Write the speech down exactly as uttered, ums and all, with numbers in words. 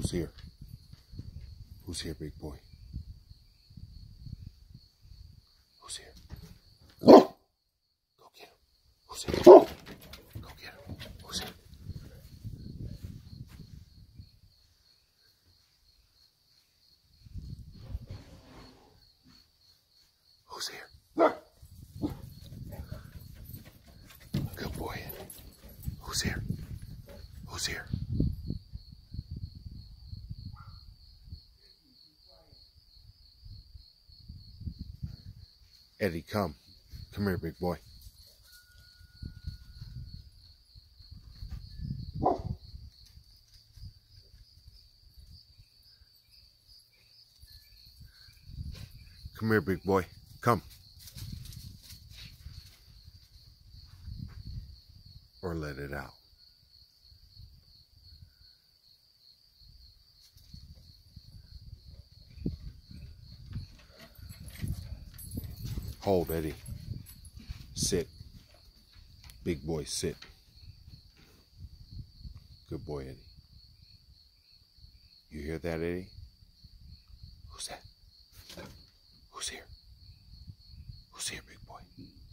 Who's here? Who's here, big boy? Who's here? Go get him. Who's here? Go get him. Who's here? Who's here? Good boy. Who's here? Who's here? Eddie, come. Come here, big boy. Come here, big boy. Come. Or let it out. Hold, Eddie. Sit. Big boy, sit. Good boy, Eddie. You hear that, Eddie? Who's that? Who's here? Who's here, big boy?